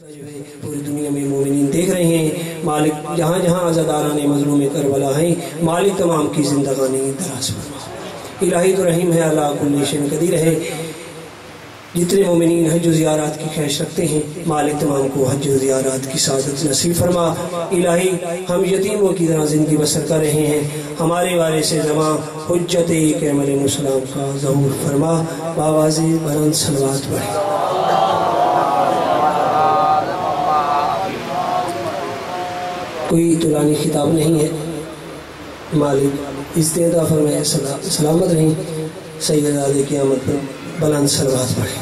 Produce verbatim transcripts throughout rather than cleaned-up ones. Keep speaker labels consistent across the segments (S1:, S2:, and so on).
S1: پوری دنیا میں مومنین دیکھ رہے ہیں، مالک جہاں جہاں عزاداران مظلوم کربلا ہیں، مالک تمام کی زندگانی دراز فرما۔ الہی تو رحیم ہے، اللہ کل شیء قدیر ہے۔ جتنے مومنین حج و زیارات کی خواہش رکھتے ہیں، مالک تمام کو حج و زیارات کی سعادت نصیب فرما۔ الہی ہم یتیموں کی طرح زندگی بسر کر رہے ہیں، ہمارے وارث زماں حجت ایک علیہ السلام کا ظہور فرما۔ بآواز بلند صلوات پڑھیں۔ کوئی طولانی خطاب نہیں ہے، مالک استعدا فرمائے سلامت رہیں۔ سید علی قیامت پر بلند صلوات پڑھیں۔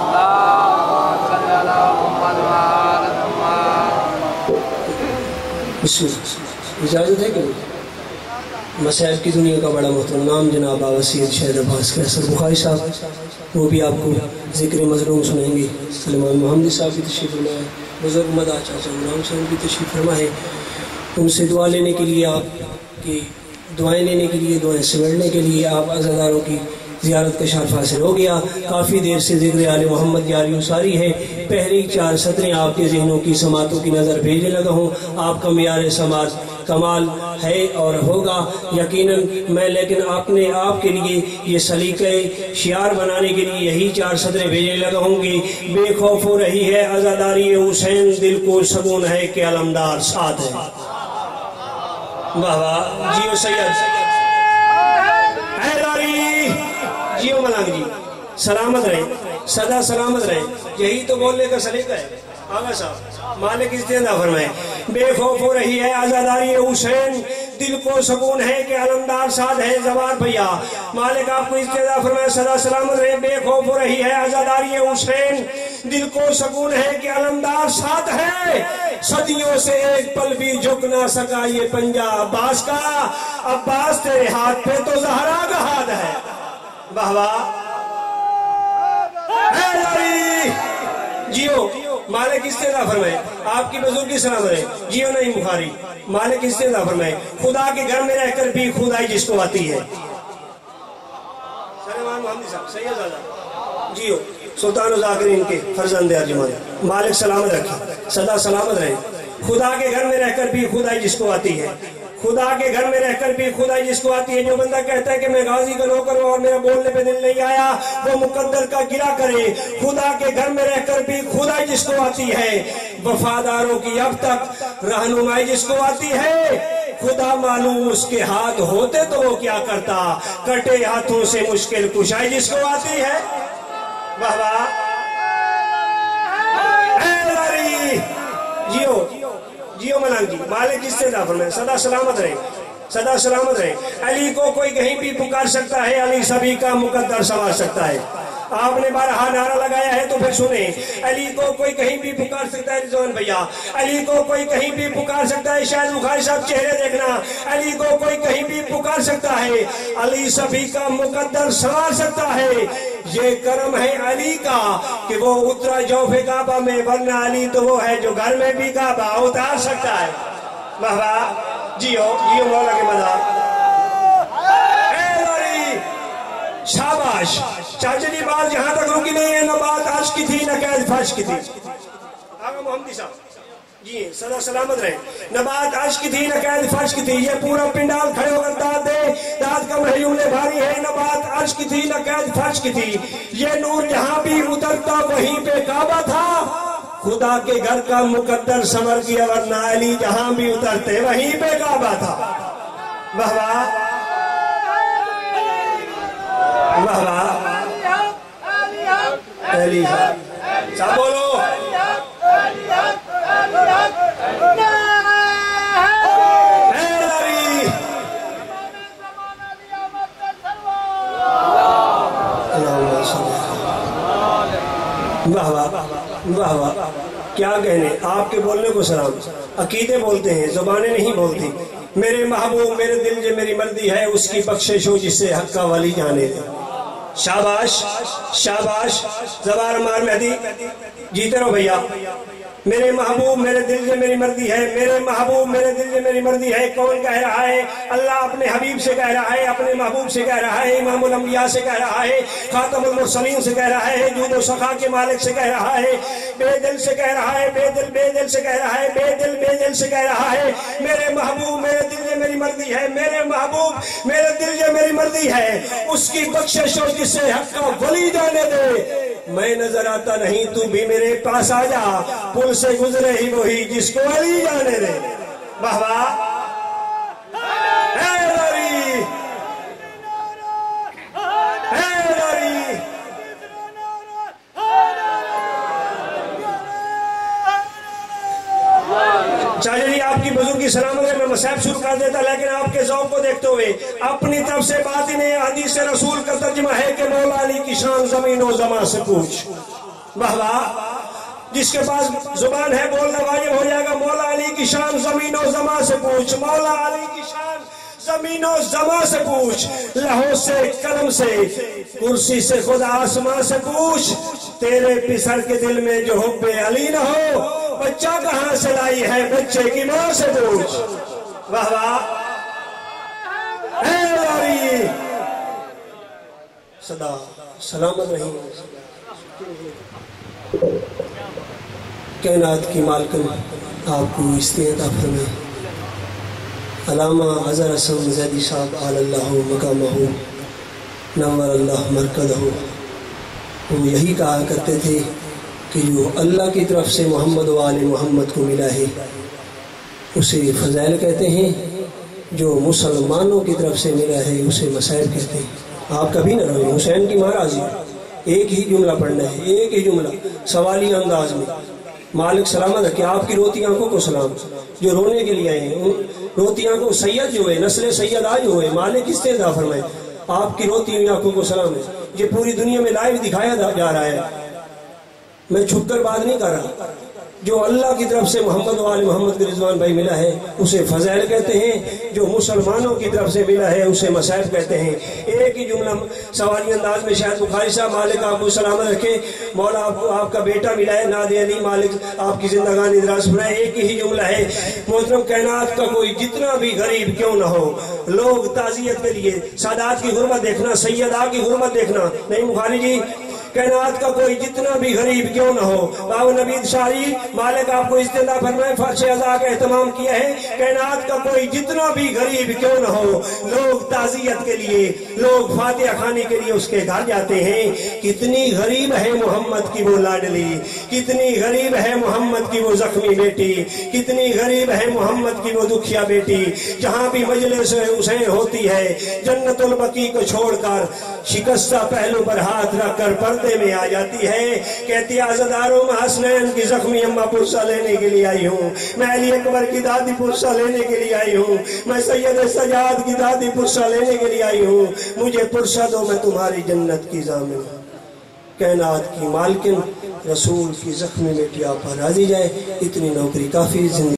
S1: بسم اللہ۔ اجازت ہے کہ مسائل کی دنیا کا بڑا محترم نام جناب بابا سید شہید عباس قیصر بخاری صاحب، وہ بھی آپ کو ذکر مظلوم سنائیں گے۔ سلمان محمدی صاحب بھی تشریف فرما ہے، بزرگ مدا چاچا غلام صاحب بھی تشریف فرما ہے۔ ان سے دعا لینے کے لیے، آپ کی دعائیں لینے کے لیے، دعائیں سمیٹنے کے لیے آپ عزاداروں کی زیارت کا شرف حاصل ہو گیا۔ کافی دیر سے ذکر آل محمد جاری و ساری ہے، پہلی چار سطریں آپ کے ذہنوں کی سماعتوں کی نظر بھیجنے لگا ہوں۔ آپ کا معیار سماعت کمال ہے اور ہوگا یقیناً میں، لیکن آپ نے آپ کے لیے یہ سلیقہ شعار بنانے کے لیے یہی چار سطریں بھیجنے لگا ہوں گی۔ بے خوف ہو رہی ہے عزاداری حسین، دل کو سکون ہے کہ علمدار ساتھ ہے۔ واہ واہ، جیو سید حیداری، جیو ملنگ جی، سلامت رہے، سدا سلامت رہے، یہی تو بولنے کا سلیقہ ہے۔ آگا صاحب مالک استعدا فرمائے۔ بے خوف ہو رہی ہے عزاداری حسین، دل کو سکون ہے کہ علمدار ساتھ ہے زوار بھیا۔ مالک آپ کو استعدا فرمائے، سدا سلامت رہے۔ بے خوف ہو رہی ہے عزاداری حسین، دل کو سکون ہے کہ علمدار ساتھ ہے۔ صدیوں سے ایک پل بھی جھک نہ سکا یہ پنجہ عباس کا، عباس تیرے ہاتھ پہ تو زہرا کا ہاتھ ہے۔ واہ واہ، حیداری، جیو مالک استعدا فرمائے۔ آپ کی بزرگی سلامت ہے، جیو نہیں بخاری۔ مالک استعدا فرمائے۔ خدا کے گھر میں رہ کر بھی خدائی جس کو آتی ہے۔ سلمان محمدی صاحب، سید زادہ، جیو سلطان الذاکرین کے فرزند ارجمند، مالک سلامت رکھے، سدا سلامت رہے۔ خدا کے گھر میں رہ کر بھی خدائی جس کو آتی ہے، خدا کے گھر میں رہ کر بھی خدائی جس کو آتی ہے۔ جو بندہ کہتا ہے کہ میں غازی کا نوکر ہوں اور میرا بولنے پہ دل نہیں آیا، وہ مقدر کا گرا کرے۔ خدا کے گھر میں رہ کر بھی خدائی جس کو آتی ہے، وفاداروں کی اب تک رہنمائی جس کو آتی ہے۔ خدا معلوم اس کے ہاتھ ہوتے تو وہ کیا کرتا، کٹے ہاتھوں سے مشکل کشائی جس کو آتی ہے۔ واہ واہ، حیداری، جیو جیو ملنگ جی، مالک استعدا فرمائے، سدا سلامت رہے، سدا سلامت رہے۔ علی کو کوئی کہیں بھی پکار سکتا ہے، علی سبھی کا مقدر سنوار سکتا ہے۔ آپ نے بارہا نعرہ لگایا ہے تو پھر سنیں۔ علی کو کوئی کہیں بھی پکار سکتا ہے رضوان بھیا، علی کو کوئی کہیں بھی پکار سکتا ہے۔ شاید بخاری صاحب چہرے دیکھنا، علی کو کوئی کہیں بھی پکار سکتا ہے، علی سبھی کا مقدر سنوار سکتا ہے۔ یہ کرم ہے علی کا کہ وہ اترا جوف کعبہ میں، ورنہ علی تو وہ ہے جو گھر میں بھی کعبہ اتار سکتا ہے۔ واہ واہ، جیو جیو مولا کے مدار، شاباش۔ چاچا جی بات جہاں تک رکی نہیں ہے، نہ بات عرش کی تھی نہ قید فرش کی تھی۔ آگا محمدی صاحب جی سدا سلامت رہے۔ نہ بات عرش کی تھی نہ قید فرش کی تھی، یہ پورا پنڈال کھڑے ہو کر داد دے، داد کا محیول بھاری ہے۔ نہ بات عرش کی تھی نہ قید فرش کی تھی، یہ نور جہاں بھی اترتا وہیں پہ کعبہ تھا۔ خدا کے گھر کا مقدر سمر کیا، ورنہ علی جہاں بھی اترتے وہیں پہ کعبہ تھا۔ واہ واہ، واہ واہ، علی صاحب بولو، واہ واہ واہ، کیا کہنے، آپ کے بولنے کو سلام۔ عقیدے بولتے ہیں، زبانیں نہیں بولتی۔ میرے محبوب میرے دل جو میری مردی ہے، اس کی بخشش ہو جس سے حق کا ولی جانے دے۔ شاباش شاباش، زبان مار مہدی، جیتے رہو بھیا۔ میرے محبوب میرے دل سے میری مرضی ہے، میرے محبوب میرے دل سے میری مرضی ہے. کون کہہ رہا ہے؟ اللہ اپنے حبیب سے کہہ رہا ہے، اپنے محبوب سے کہہ رہا ہے، امام الانبیاء سے کہہ رہا ہے، خاتم المرسلین سے کہہ رہا ہے، جود و سخا کے مالک سے کہہ رہا ہے، بے دل سے کہہ رہا ہے، بے دل بے دل سے کہہ رہا ہے، بے دل بے دل سے کہہ رہا ہے. میرے محبوب میرے دل سے میری مرضی ہے، میرے محبوب میرے دل سے میری مرضی ہے. اس کی بخشش ہو جسے حق کا ولی جانے دے. میں نظر آتا نہیں تو بھی میرے پاس آ جا، پل سے گزرے ہی وہی جس کو علی جانے دے. واہ واہ چاچا آپ کی بزرگی سلامت ہے. میں مصائب شروع کر دیتا، لیکن آپ کے ذوق کو دیکھتے ہوئے اپنی طرف سے باطن حدیث رسول کا ترجمہ ہے کہ مولا علی کی شان زمین و زمان سے پوچھ. واہ واہ جس کے پاس زبان ہے بولنا واجب ہو جائے گا. مولا علی کی شان زمین و زمان سے پوچھ، مولا علی کی شان زمین و زمان سے پوچھ. لہو سے قلم سے کرسی سے خدا آسمان سے پوچھ. تیرے پسر کے دل میں جو حب علی نہ ہو، بچہ کہاں سے لائی ہے بچے کی ماں سے پوچھ. واہ واہ اے لاری صدا سلامت رہی. کائنات کی مالکن آپ کو استعداد عطا فرمائے. علامہ اظہر حسن زیدی صاحب آل اللہ مقامہ نور اللہ مرکزہ. وہ یہی کہا کرتے تھے کہ جو اللہ کی طرف سے محمد و آل محمد کو ملا ہے اسے فضائل کہتے ہیں، جو مسلمانوں کی طرف سے ملا ہے اسے مصائب کہتے ہیں. آپ کبھی نہ روئیں، حسین کی مہاراجی ایک ہی جملہ پڑھنا ہے، ایک ہی جملہ سوالی انداز میں. مالک سلامت ہے کہ آپ کی روتی آنکھوں کو سلام. جو رونے کے لیے آئے ہیں روتی آنکھوں سید جو ہے، نسل سید آج ہوئے، مالک استعداد فرمائے. آپ کی روتی ہوئی آنکھوں کو سلام ہے. یہ پوری دنیا میں لائیو دکھایا جا رہا ہے، میں چھپ کر بات نہیں کر رہا. جو اللہ کی طرف سے محمد و آل محمد کے رضوان بھائی ملا ہے اسے فضائل کہتے ہیں، جو مسلمانوں کی طرف سے ملا ہے اسے مصائب کہتے ہیں. ایک ہی جملہ سوالی انداز میں شاید بخاری صاحب مالک آپ کو سلامت رکھے. مولا آپ کو آپ کا بیٹا ملا ہے ناد علی، مالک آپ کی زندگانی دراز فرمائے. ایک ہی جملہ ہے محترم کائنات کا کوئی جتنا بھی غریب کیوں نہ ہو، لوگ تعزیت کے لیے سادات کی غربت دیکھنا، سیدہ کی غربت دیکھنا نہیں. بخاری جی کائنات کا کوئی جتنا بھی غریب کیوں نہ ہو، بابا نبید شاہی مالک آپ کو استعداد فرمائے فرش عزا کا اہتمام کیا ہے. کائنات کا کوئی جتنا بھی غریب کیوں نہ ہو، لوگ تعزیت کے لیے، لوگ فاتحہ خانی کے لیے اس کے گھر جاتے ہیں. کتنی غریب ہے محمد کی وہ لاڈلی، کتنی غریب ہے محمد کی وہ زخمی بیٹی، کتنی غریب ہے محمد کی وہ دکھیا بیٹی. جہاں بھی مجلس حسین ہوتی ہے جنت البقیع کو چھوڑ کر شکستہ پہلو پر ہاتھ رکھ کر پردے میں آ جاتی ہے. کہتی عزاداروں میں حسنین کی زخمی اماں پرسہ لینے کے لیے آئی ہوں، میں علی اکبر کی دادی پرسہ لینے کے لیے آئی ہوں، میں سید سجاد کی دادی پرسہ لینے کے لیے آئی ہوں. مجھے پرسہ دو، میں تمہاری جنت کی ضامن ہوں. کائنات کی مالکن رسول کی زخمی بیٹی آپ پر راضی جائے. اتنی نوکری کافی. زندگی